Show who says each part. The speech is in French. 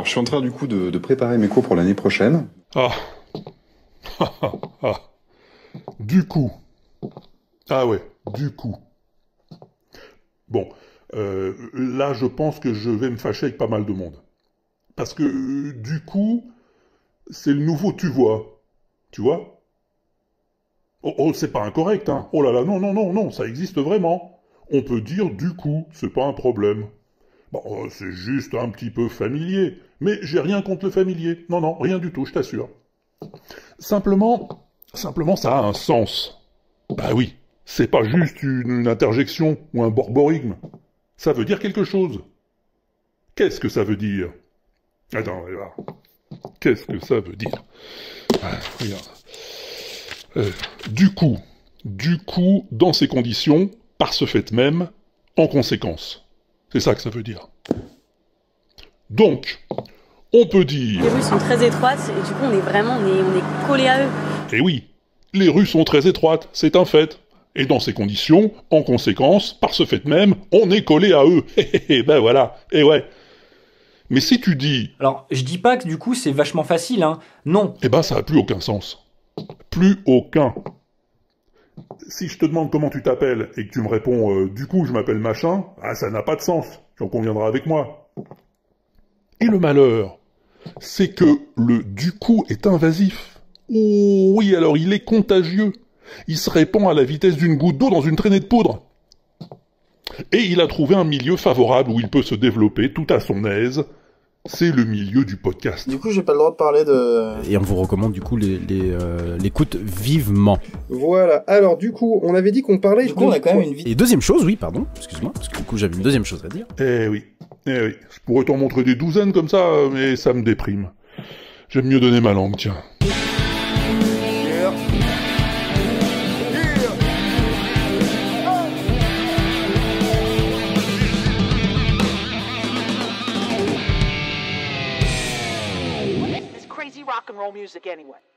Speaker 1: Alors, je suis en train du coup de préparer mes cours pour l'année prochaine.
Speaker 2: Ah. Du coup. Ah ouais, du coup. Bon, là je pense que je vais me fâcher avec pas mal de monde. Parce que, du coup, c'est le nouveau tu vois. Tu vois? Oh, c'est pas incorrect, hein. Oh là là, non, ça existe vraiment. On peut dire du coup, c'est pas un problème. Bon, c'est juste un petit peu familier. Mais j'ai rien contre le familier. Non, rien du tout, je t'assure. Simplement, ça a un sens. Bah oui, c'est pas juste une interjection ou un borborigme. Ça veut dire quelque chose. Qu'est-ce que ça veut dire? Attends, regarde. Qu'est-ce que ça veut dire? Ah, regarde. Du coup, dans ces conditions, par ce fait même, en conséquence. C'est ça que ça veut dire. Donc, on peut dire...
Speaker 3: Les rues sont très étroites et du coup on est collé à eux.
Speaker 2: Eh oui, les rues sont très étroites, c'est un fait. Et dans ces conditions, en conséquence, par ce fait même, on est collé à eux. Ben voilà, et ouais. Mais si tu dis...
Speaker 4: Alors, je dis pas que du coup c'est vachement facile, hein. Non.
Speaker 2: Eh ben ça a plus aucun sens. Plus aucun. Si je te demande comment tu t'appelles et que tu me réponds du coup je m'appelle machin, ah ça n'a pas de sens. Tu en conviendras avec moi. Et le malheur, c'est que le du coup est invasif. Oh oui, alors il est contagieux. Il se répand à la vitesse d'une goutte d'eau dans une traînée de poudre. Et il a trouvé un milieu favorable où il peut se développer tout à son aise. C'est le milieu du podcast.
Speaker 5: Du coup, j'ai pas le droit de parler de...
Speaker 6: Et on vous recommande du coup l'écoute vivement.
Speaker 5: Voilà. Alors, du coup, on avait dit qu'on parlait...
Speaker 4: Du coup, on a quand même une vie...
Speaker 6: Et deuxième chose, oui, pardon, excuse-moi, parce que du coup j'avais une deuxième chose à dire.
Speaker 2: Eh oui. Je pourrais t'en montrer des douzaines comme ça, mais ça me déprime. J'aime mieux donner ma langue, tiens.
Speaker 7: Rock and roll music anyway.